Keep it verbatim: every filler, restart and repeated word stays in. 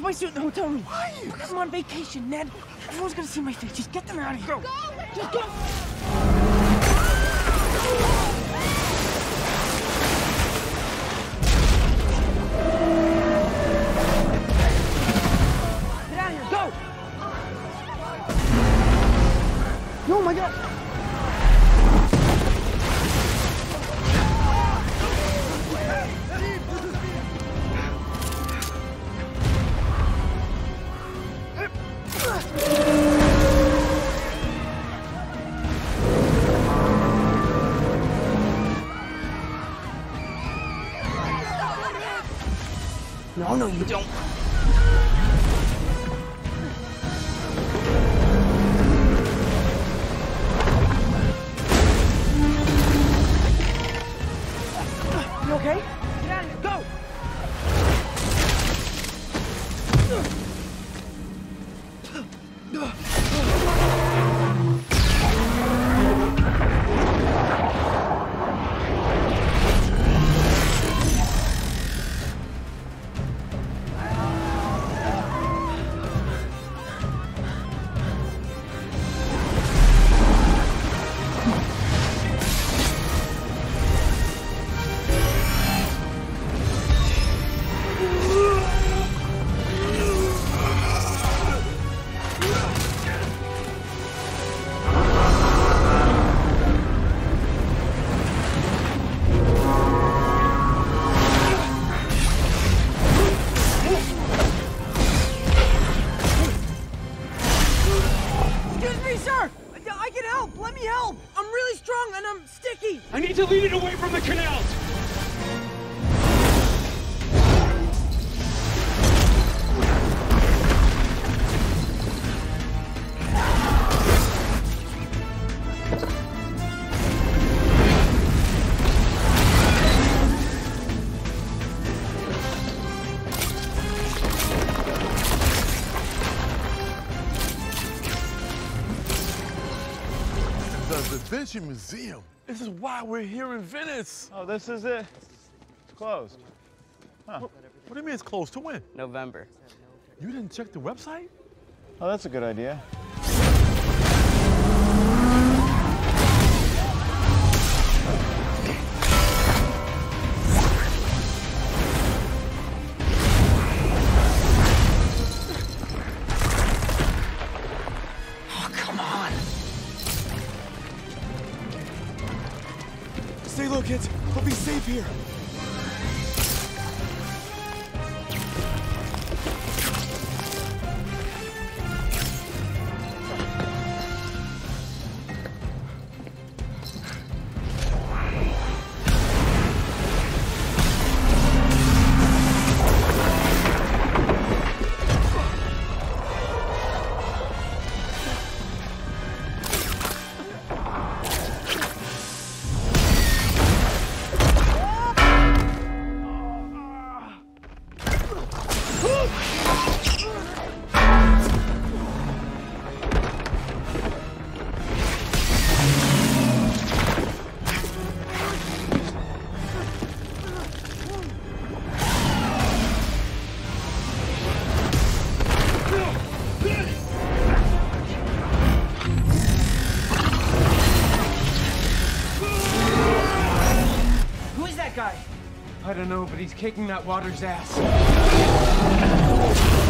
my suit in the hotel room. Why? Because I'm on vacation, Ned. Everyone's gonna see my face. Just get them out of here. Go. Just go. Get out of here. Go. Oh my God. No, no, you don't. You okay? Get out of here, go! I need to lead it away from the canals! The Da Vinci Museum. This is why we're here in Venice. Oh, this is it? It's closed. Huh. What, what do you mean it's closed? To when? November. You didn't check the website? Oh, that's a good idea. Oh, come on. Stay low, kids. We'll be safe here. Guy. I don't know, but he's kicking that water's ass.